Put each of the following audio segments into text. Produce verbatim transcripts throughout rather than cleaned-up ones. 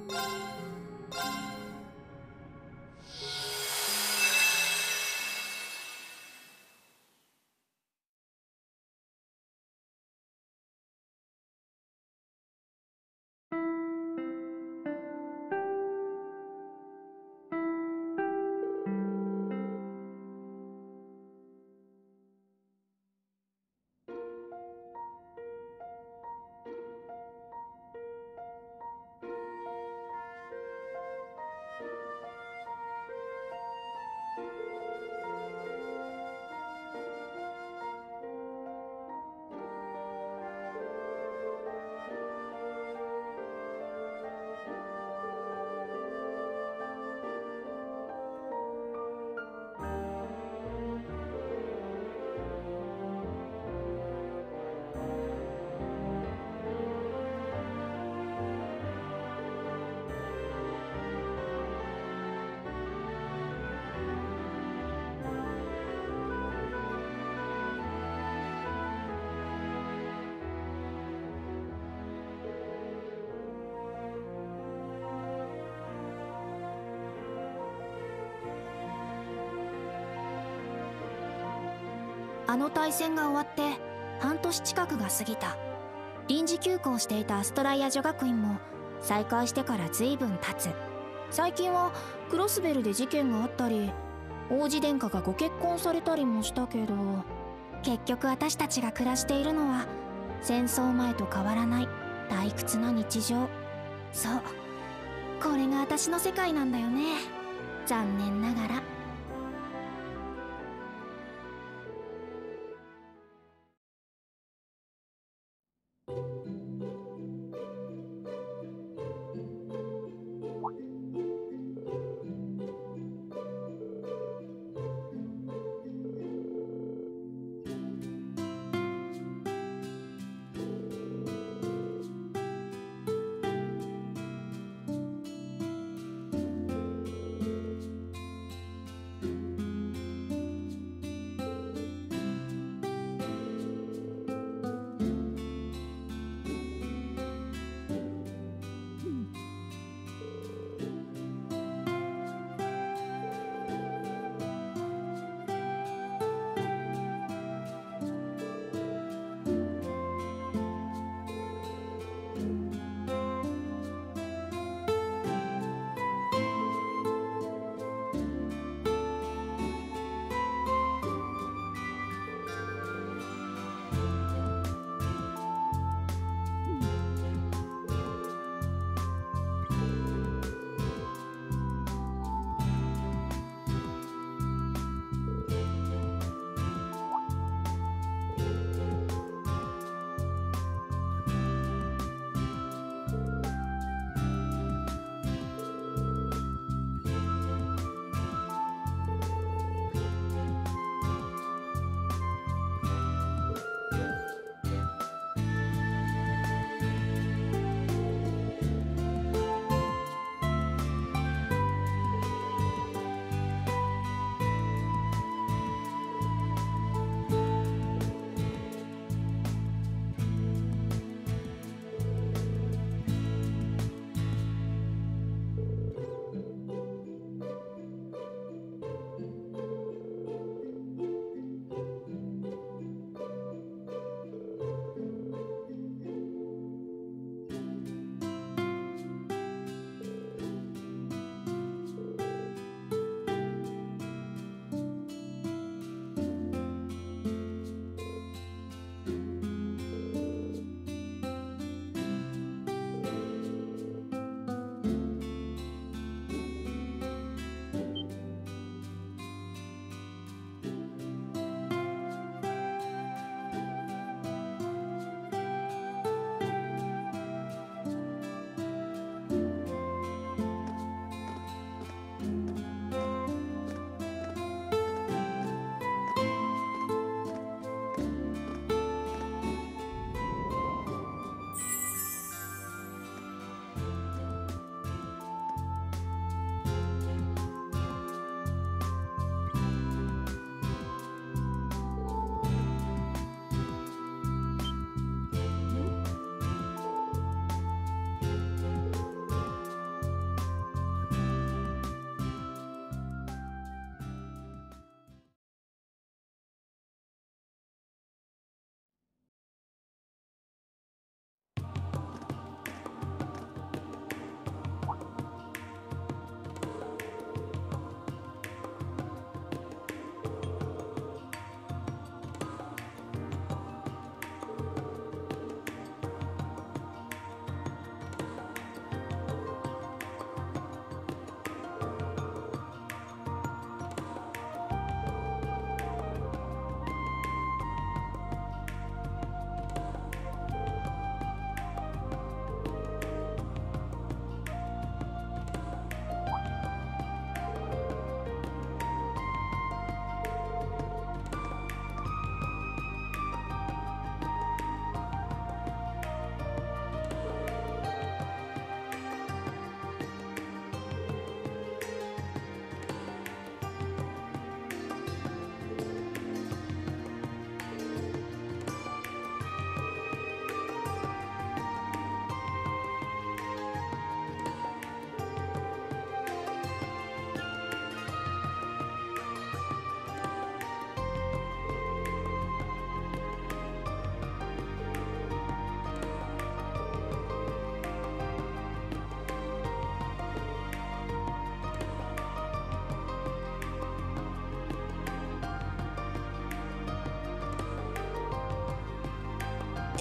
あの大戦が終わって半年近くが過ぎた。臨時休校していたアストライア女学院も再開してから随分経つ。最近はクロスベルで事件があったり、王子殿下がご結婚されたりもしたけど、結局私たちが暮らしているのは戦争前と変わらない退屈な日常。そう、これが私の世界なんだよね、残念ながら。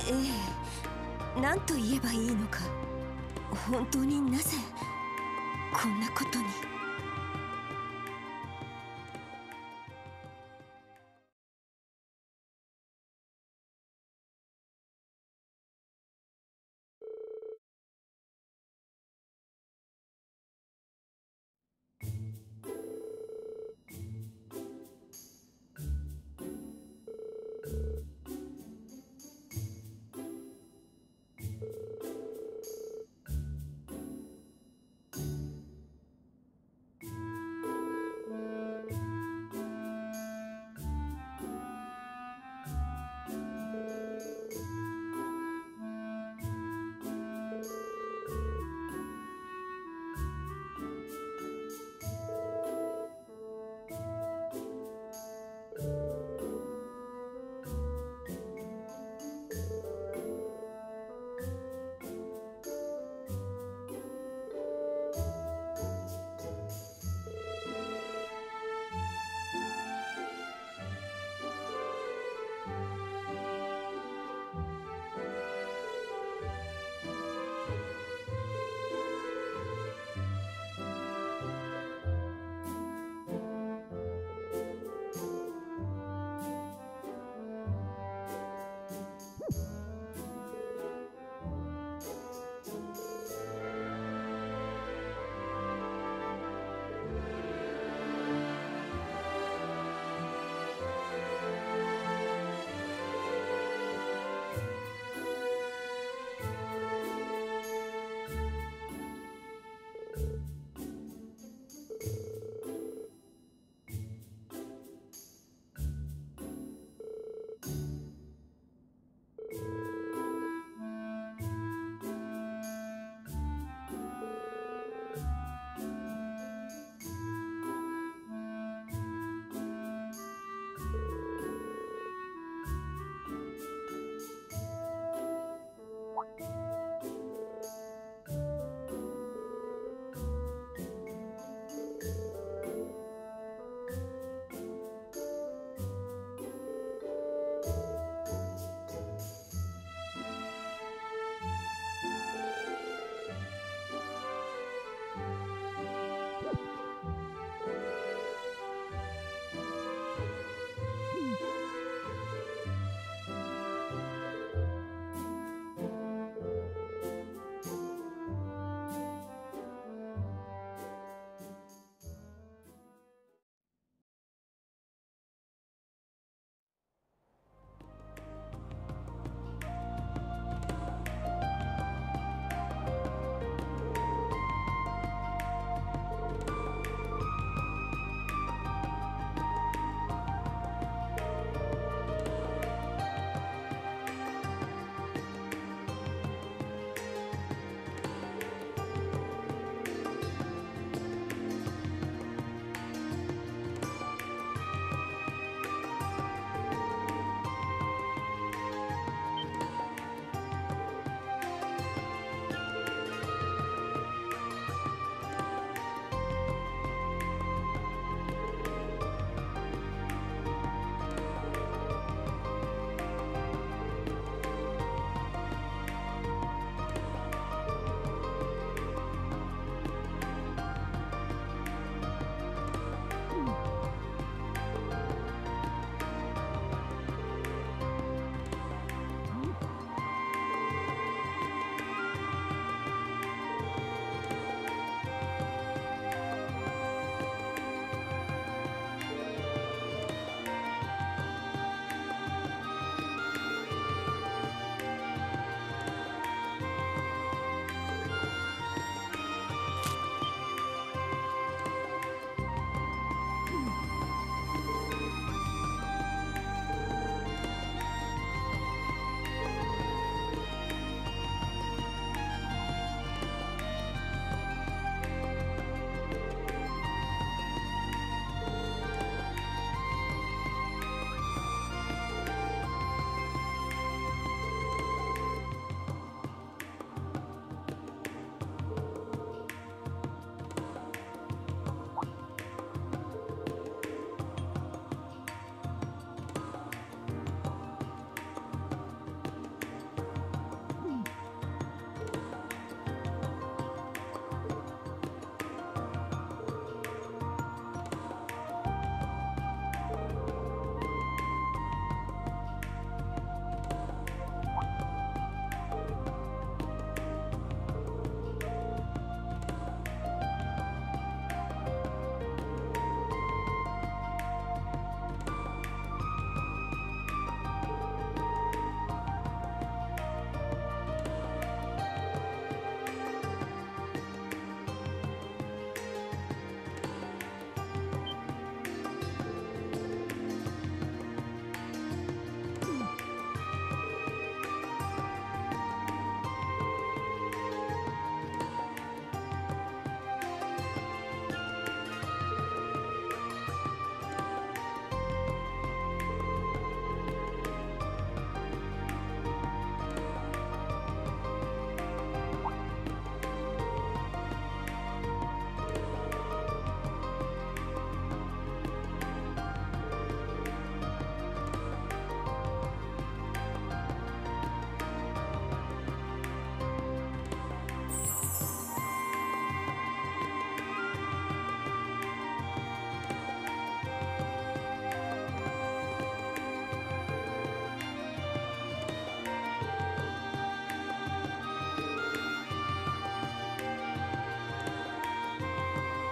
ええ、何と言えばいいのか。本当になぜこんなことに。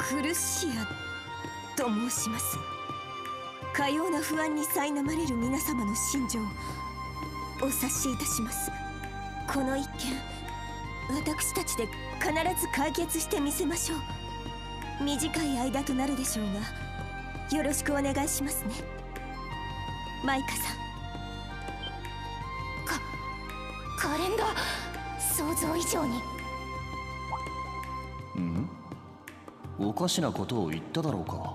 クルシアと申します。かような不安に苛まれる皆様の心情お察しいたします。この一件私たちで必ず解決してみせましょう。短い間となるでしょうがよろしくお願いしますね、マイカさん。 か可憐だ、想像以上に。 ん？おかしなことを言っただろうか。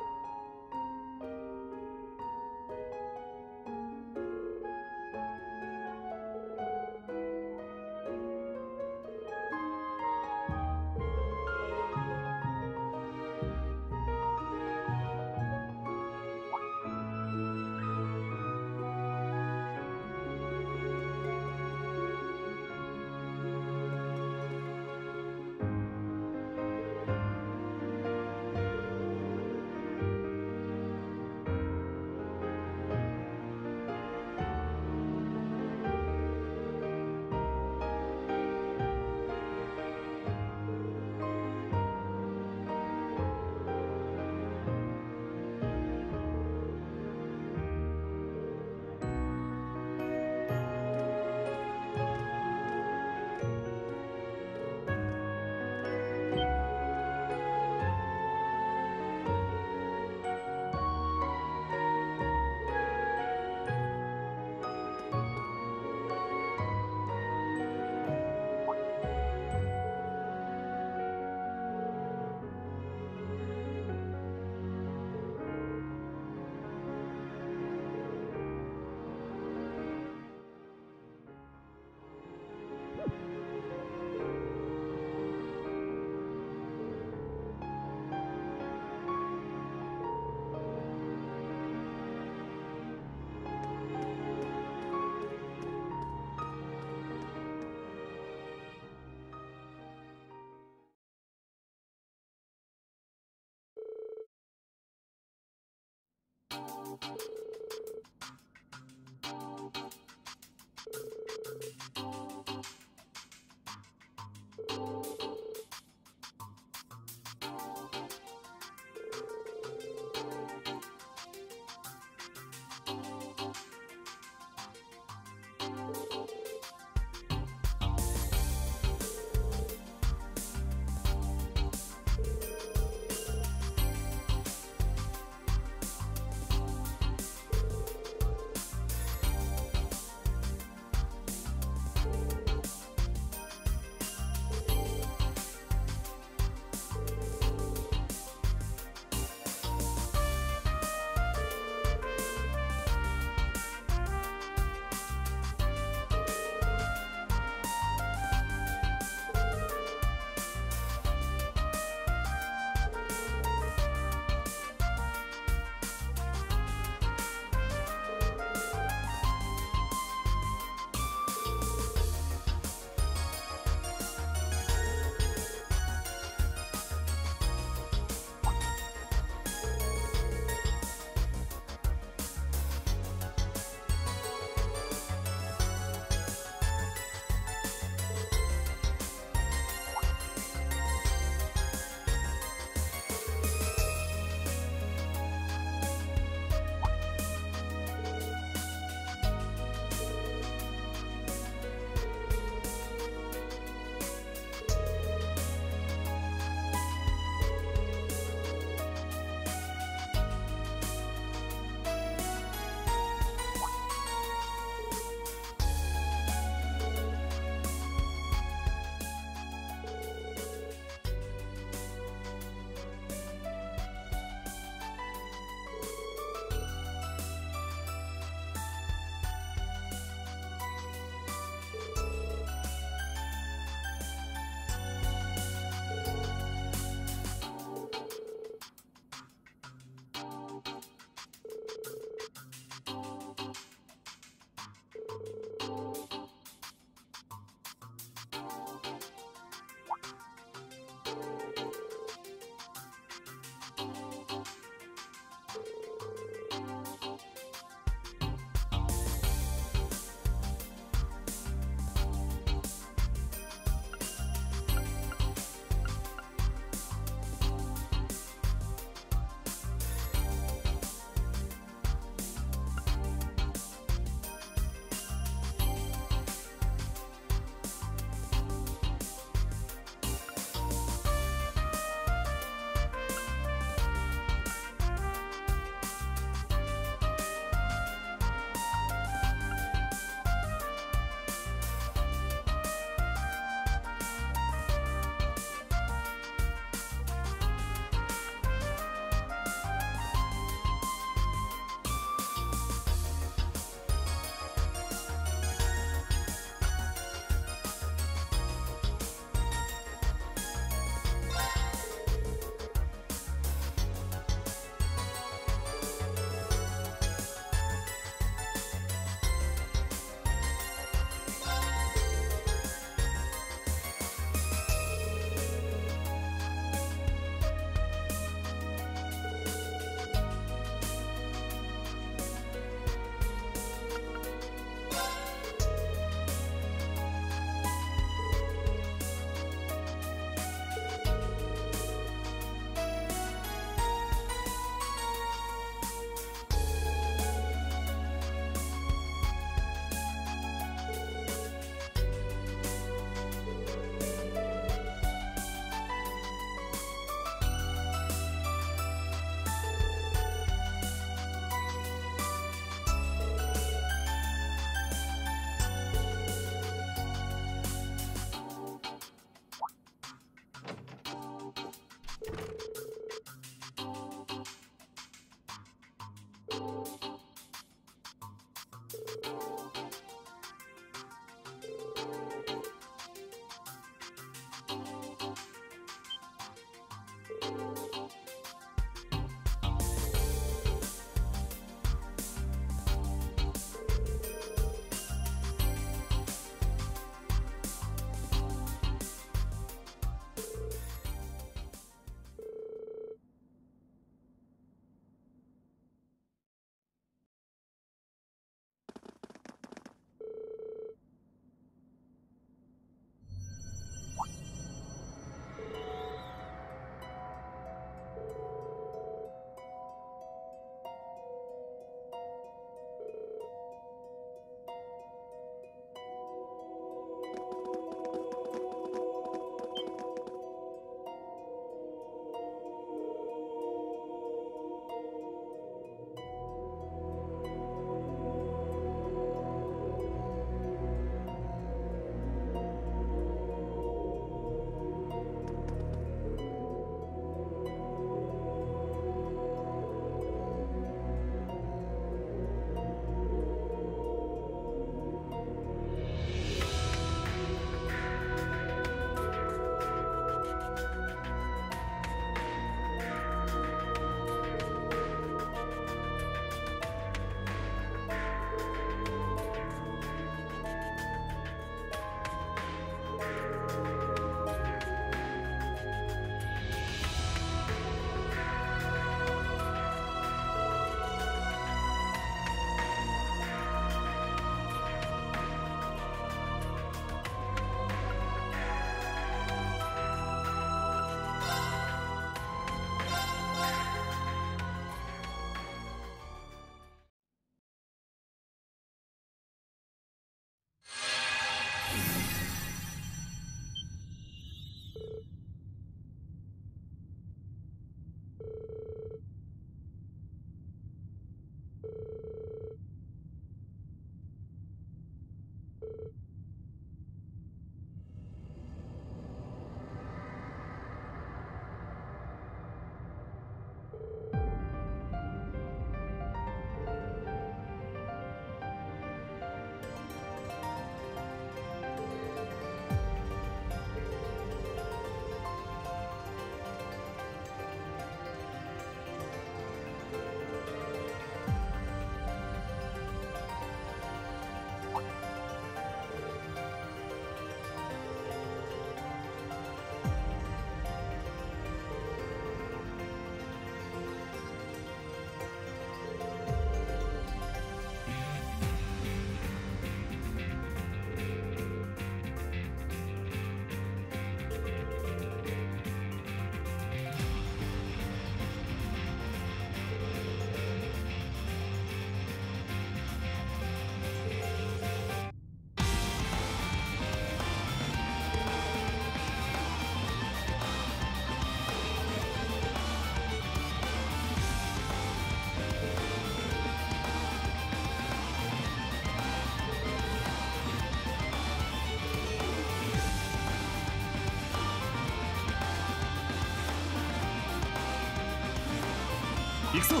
行くぞ。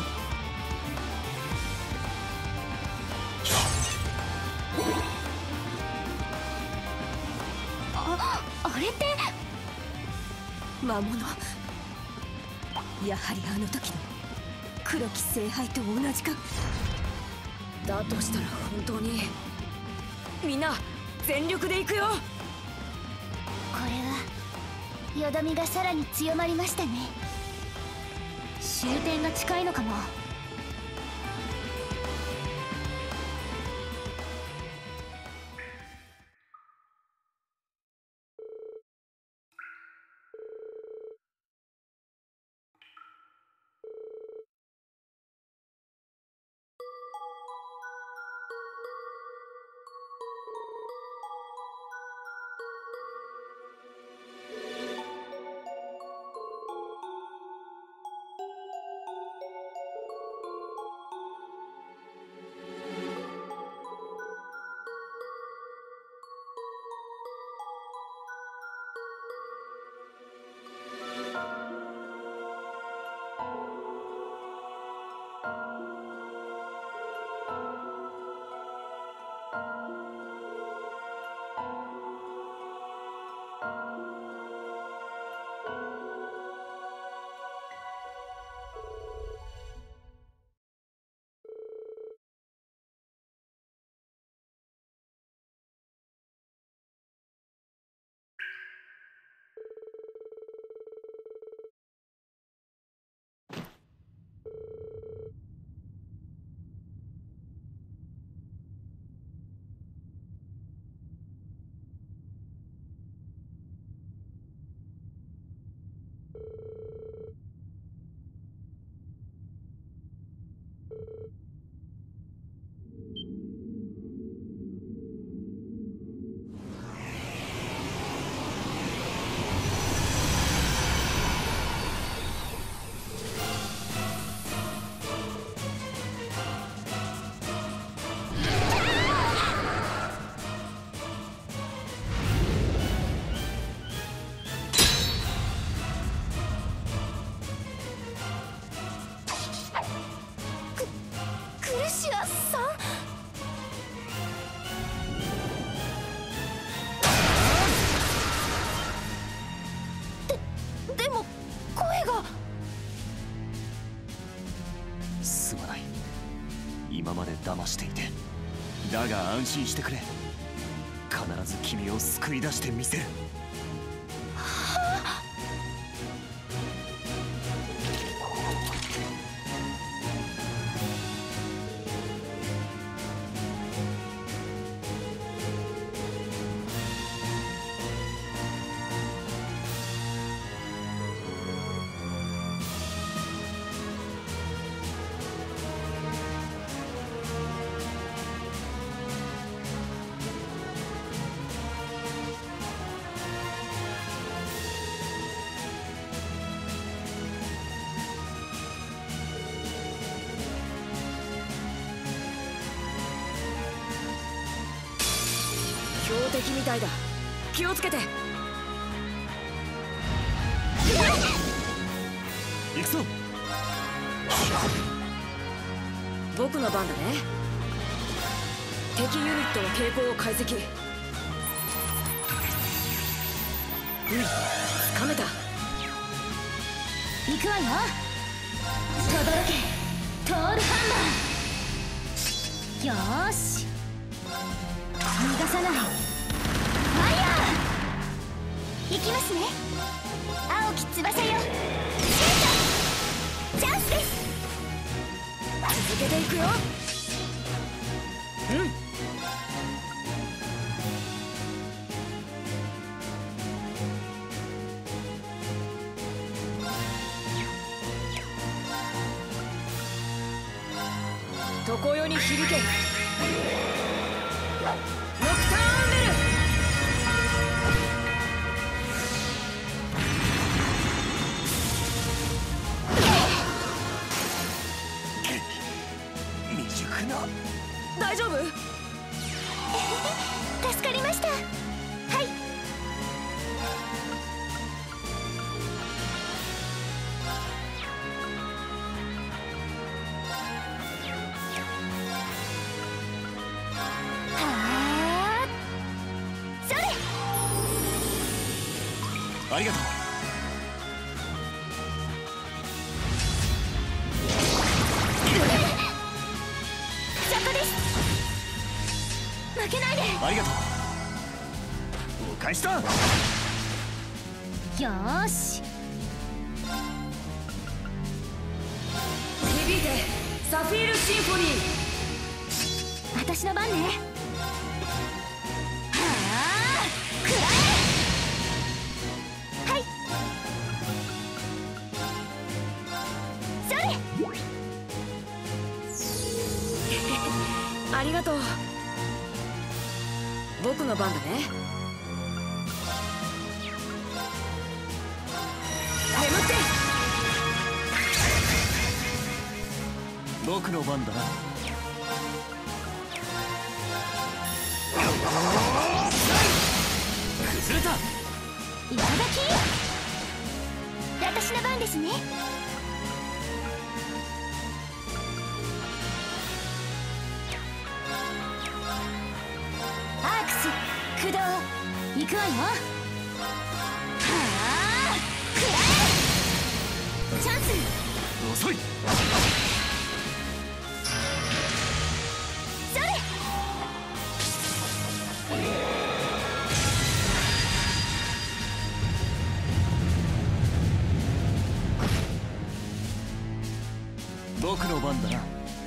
あ、あれって魔物。やはりあの時の黒き聖杯と同じか。だとしたら本当にみんな全力で行くよ。 これはよどみがさらに強まりましたね。終点が近いのかも。 今まで騙していて、だが安心してくれ。必ず君を救い出してみせる。 標的みたいだ。気をつけて。 行くぞ。 僕の番だね。敵ユニットの傾向を解析。うん、つかめた。 行くわよ。轟けトールハンマー。よーし、逃がさない。ファイヤー。行きますね。青き翼よ、シュート。チャンスです。 続けていくよ。うん。常世に響け。ノクターンベル。 未熟な。 大丈夫？ 助かりました。はい。 ありがとう。 そこです。負けないで。 ありがとう。お返しだ。 よーし。 響いてサフィールシンフォニー。 私の番ね。はあ、くらえ。はい。それ。 ありがとう。僕の番だね。眠って。 僕の番だな。崩れた。 いただき。私の番ですね。アークス駆動。行くわよ。はあ、くらえ。チャンス。 遅い。 それ。 僕の番だな。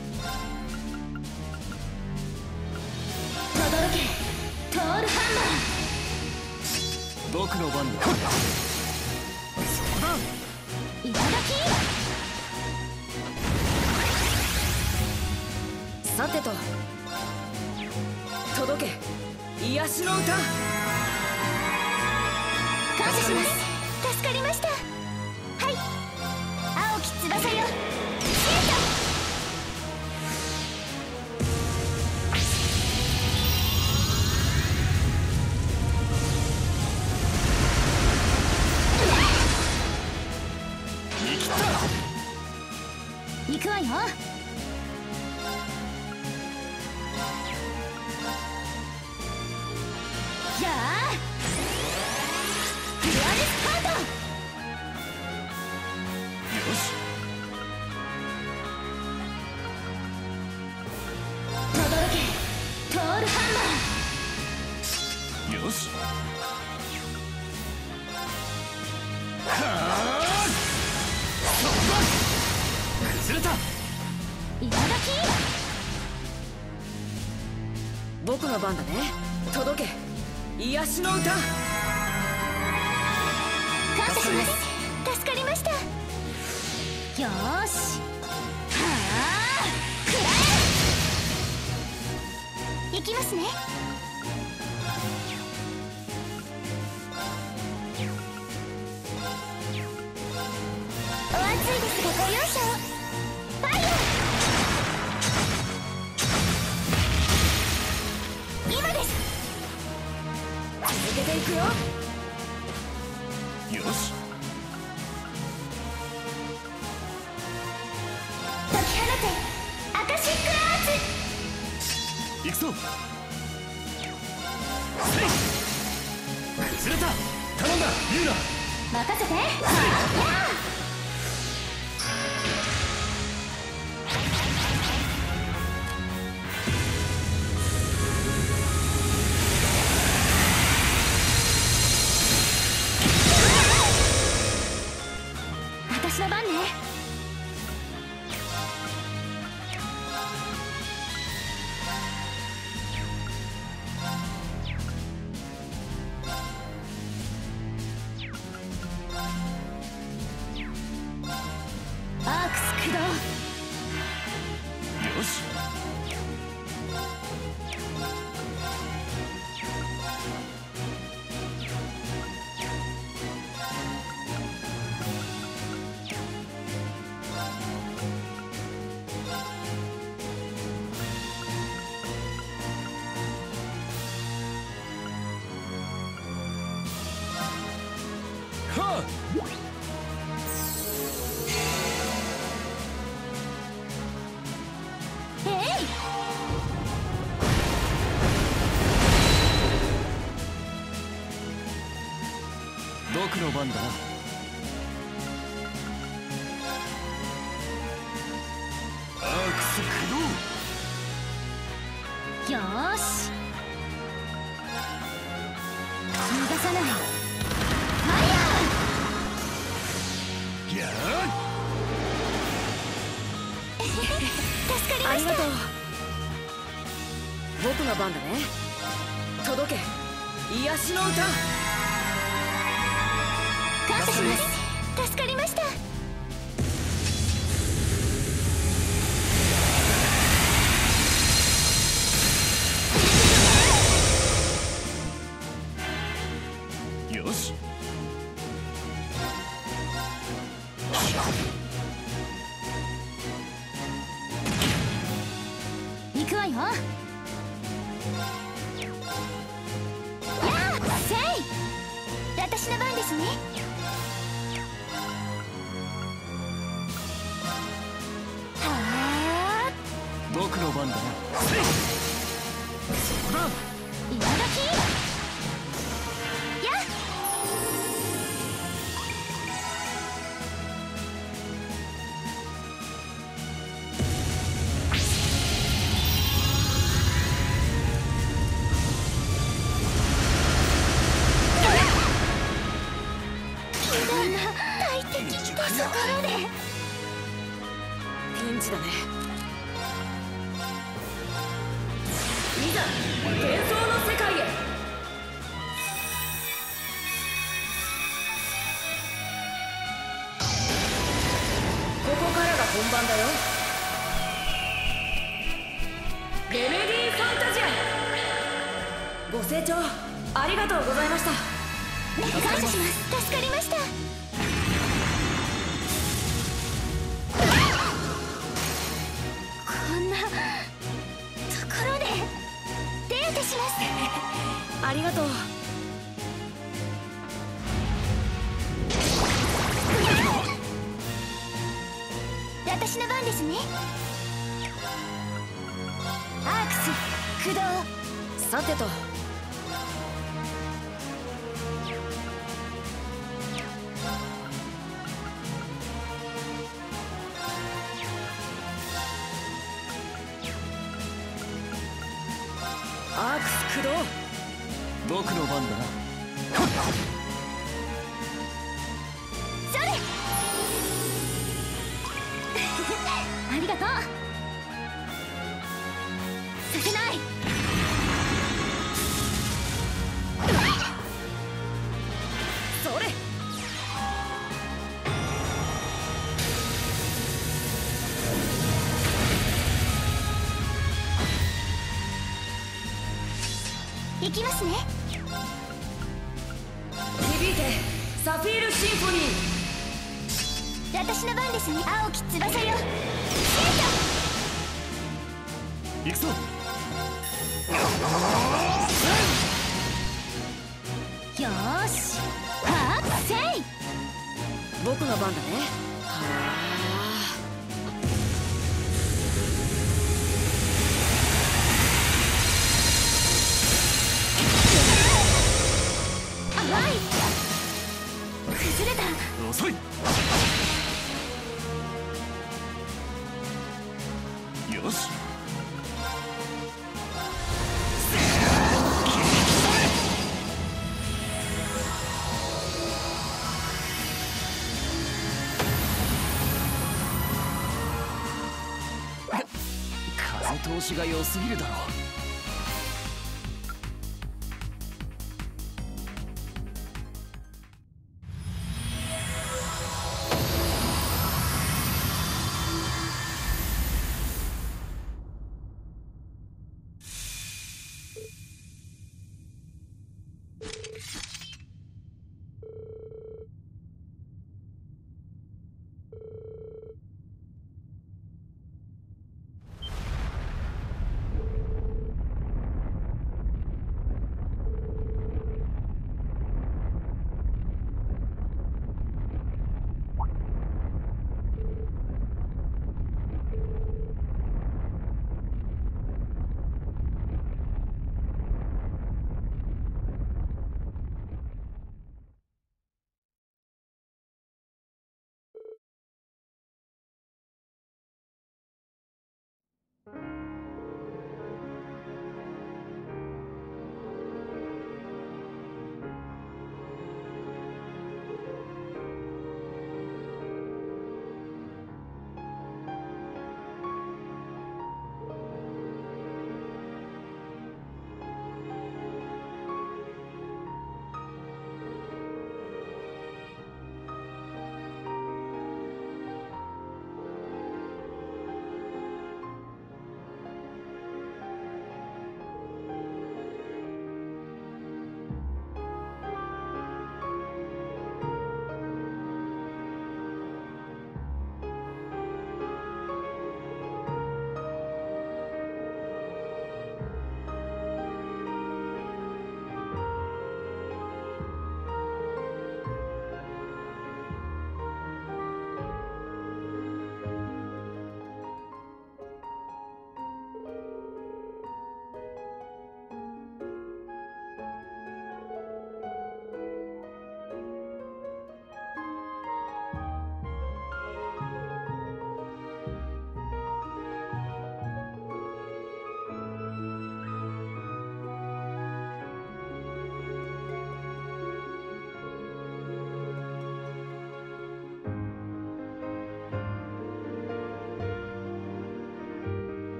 轟けトールハンマー。僕の番だ。そこだ。 ー。いただき。 さてと、届け癒しの歌。 感謝します。助かりました。はい。青き翼よ、シュート。行くわよ。じゃあフルアルスカート。 よし。 轟けトールハンマー。 よし。はあ、崩れた。 いただき。 僕の番だね。届け癒しの歌。 感謝します。助かりました。よーし。はあ、くらえ。行きますね。お熱いですがご容赦を。ファイヤー。今です。 行くぞ。ずれた。頼んだユーナ。 任せて。私の番ね。アークス駆動。 よし。はあ。僕の番だな。アークス駆動。 よーし、逃がさない。ファイヤー。 やー助かりました。 ありがとう。僕の番だね。届け癒しの歌。 感謝します。助かりました。 よし。 行くわよ。やあ、せい。私の番ですね。はあ。 僕の番だな。そこだ。 今時。やっ。大敵ってところで。 ピンチだね。いざ幻想の世界へ。ここからが本番だよ。レメディーファンタジア。ご清聴ありがとうございました。 感謝します。助かりました。こんなところでデートします。 ありがとう。 私の番ですね。アークス駆動。 さてと。アークス駆動。 僕の番だな。 それありがとう。させない。 それ。 行きますね。 響いてサフィールシンフォニー。 私の番ですね。青き翼よ。 行くぞ。 よーし。はあ、せい。 僕の番だね。はあ。 よし。風通しが良すぎるだろう。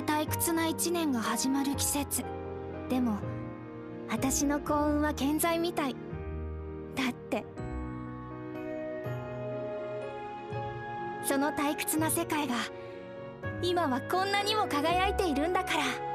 退屈な一年が始まる季節。でも私の幸運は健在みたい。だってその退屈な世界が今はこんなにも輝いているんだから。